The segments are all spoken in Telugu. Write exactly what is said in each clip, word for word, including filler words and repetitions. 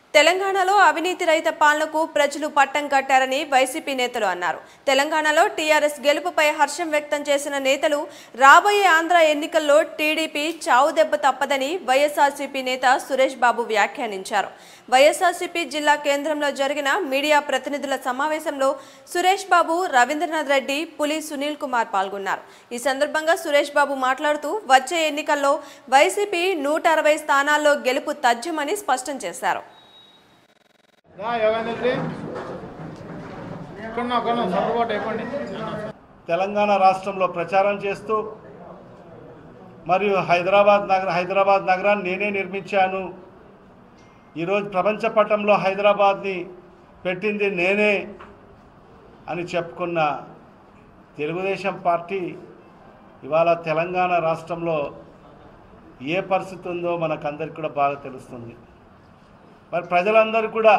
తెలంగాణలో అవినీతి రహిత పాలనకు ప్రజలు పట్టం కట్టారని వైసీపీ నేతలు అన్నారు. తెలంగాణలో టీఆర్ఎస్ గెలుపుపై హర్షం వ్యక్తం చేసిన నేతలు రాబోయే ఆంధ్ర ఎన్నికల్లో టీడీపీ చావు దెబ్బ తప్పదని వైఎస్ఆర్సీపీ నేత సురేష్ బాబు వ్యాఖ్యానించారు. వైఎస్ఆర్సీపీ జిల్లా కేంద్రంలో జరిగిన మీడియా ప్రతినిధుల సమావేశంలో సురేష్ బాబు, రవీంద్రనాథ్ రెడ్డి, పులి సునీల్ కుమార్ పాల్గొన్నారు. ఈ సందర్భంగా సురేష్ బాబు మాట్లాడుతూ వచ్చే ఎన్నికల్లో వైసీపీ నూట అరవై స్థానాల్లో గెలుపు తథ్యమని స్పష్టం చేశారు. తెలంగాణ రాష్ట్రంలో ప్రచారం చేస్తూ మరియు హైదరాబాద్ నగర హైదరాబాద్ నగరాన్ని నేనే నిర్మించాను, ఈరోజు ప్రపంచ పటంలో హైదరాబాద్ని పెట్టింది నేనే అని చెప్పుకున్న తెలుగుదేశం పార్టీ ఇవాళ తెలంగాణ రాష్ట్రంలో ఏ పరిస్థితి ఉందో మనకందరికీ కూడా బాగా తెలుస్తుంది. మరి ప్రజలందరూ కూడా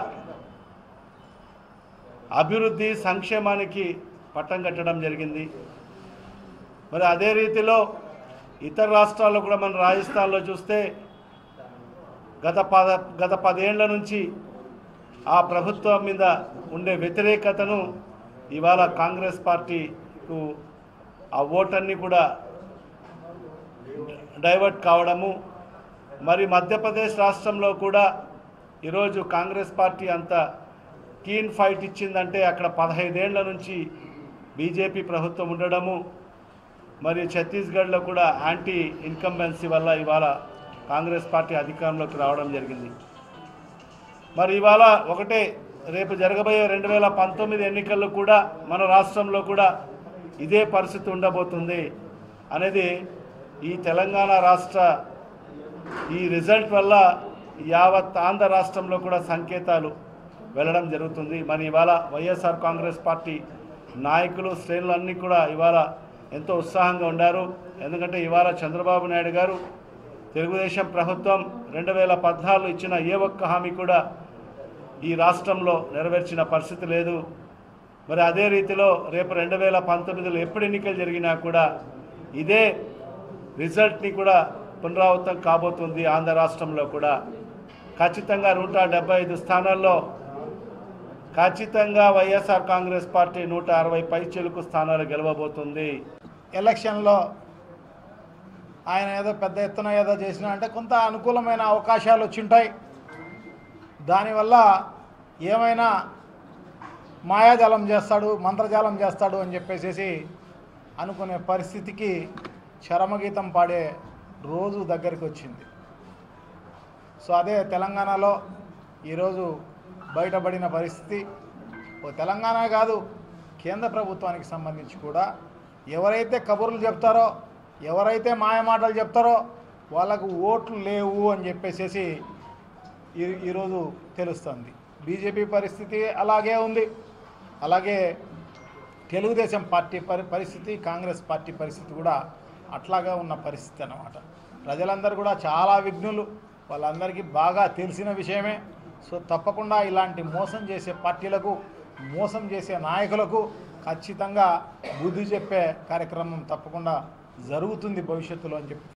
అభివృద్ధి సంక్షేమానికి పట్టం కట్టడం జరిగింది. మరి అదే రీతిలో ఇతర రాష్ట్రాల్లో కూడా మన రాజస్థాన్లో చూస్తే గత పద గత పదేళ్ల నుంచి ఆ ప్రభుత్వం మీద ఉండే వ్యతిరేకతను ఇవాళ కాంగ్రెస్ పార్టీకు ఆ ఓటన్ని కూడా డైవర్ట్ కావడము, మరి మధ్యప్రదేశ్ రాష్ట్రంలో కూడా ఈరోజు కాంగ్రెస్ పార్టీ అంత కీన్ ఫైట్ ఇచ్చిందంటే అక్కడ పదహైదేళ్ల నుంచి బీజేపీ ప్రభుత్వం ఉండడము, మరి ఛత్తీస్గఢ్లో కూడా యాంటీ ఇన్కంబెన్సీ వల్ల ఇవాళ కాంగ్రెస్ పార్టీ అధికారంలోకి రావడం జరిగింది. మరి ఇవాళ ఒకటే రేపు జరగబోయే రెండు వేల పంతొమ్మిది ఎన్నికల్లో కూడా మన రాష్ట్రంలో కూడా ఇదే పరిస్థితి ఉండబోతుంది అనేది ఈ తెలంగాణ రాష్ట్ర ఈ రిజల్ట్ వల్ల యావత్ ఆంధ్ర రాష్ట్రంలో కూడా సంకేతాలు వెళ్ళడం జరుగుతుంది. మరి ఇవాళ వైఎస్ఆర్ కాంగ్రెస్ పార్టీ నాయకులు శ్రేణులన్నీ కూడా ఇవాళ ఎంతో ఉత్సాహంగా ఉన్నారు. ఎందుకంటే ఇవాళ చంద్రబాబు నాయుడు గారు తెలుగుదేశం ప్రభుత్వం రెండు వేల పద్నాలుగు ఇచ్చిన ఏ ఒక్క హామీ కూడా ఈ రాష్ట్రంలో నెరవేర్చిన పరిస్థితి లేదు. మరి అదే రీతిలో రేపు రెండు వేల పంతొమ్మిదిలో ఎప్పుడు ఎన్నికలు జరిగినా కూడా ఇదే రిజల్ట్ని కూడా పునరావృతం కాబోతుంది. ఆంధ్ర రాష్ట్రంలో కూడా ఖచ్చితంగా నూట డెబ్బై ఐదు స్థానాల్లో ఖచ్చితంగా వైఎస్ఆర్ కాంగ్రెస్ పార్టీ నూట అరవై పైచిలుకు స్థానాలు గెలవబోతుంది. ఎలక్షన్లో ఆయన ఏదో పెద్ద ఎత్తున ఏదో చేసినా అంటే కొంత అనుకూలమైన అవకాశాలు వచ్చింటాయి. దానివల్ల ఏమైనా మాయాజాలం చేస్తాడు, మంత్రజాలం చేస్తాడు అని చెప్పేసి అనుకునే పరిస్థితికి చరమగీతం పాడే రోజు దగ్గరికి వచ్చింది. సో అదే తెలంగాణలో ఈరోజు బయటపడిన పరిస్థితి. ఓ తెలంగాణ కాదు, కేంద్ర ప్రభుత్వానికి సంబంధించి కూడా ఎవరైతే కబుర్లు చెప్తారో, ఎవరైతే మాయమాటలు చెప్తారో వాళ్ళకు ఓట్లు లేవు అని చెప్పేసి ఈరోజు తెలుస్తుంది. బీజేపీ పరిస్థితి అలాగే ఉంది. అలాగే తెలుగుదేశం పార్టీ పరిస్థితి, కాంగ్రెస్ పార్టీ పరిస్థితి కూడా అట్లాగా ఉన్న పరిస్థితి అన్నమాట. ప్రజలందరూ కూడా చాలా విఘ్నులు, వాళ్ళందరికీ బాగా తెలిసిన విషయమే. సో తప్పకుండా ఇలాంటి మోసం చేసే పార్టీలకు, మోసం చేసే నాయకులకు ఖచ్చితంగా బుద్ధి చెప్పే కార్యక్రమం తప్పకుండా జరుగుతుంది భవిష్యత్తులో అని చెప్పి